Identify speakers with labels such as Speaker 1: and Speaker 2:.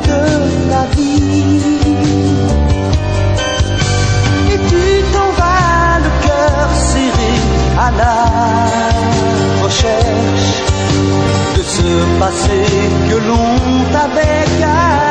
Speaker 1: de la vie. Et tu t'en vas le cœur serré à la recherche de ce passé que l'on t'avait gardé.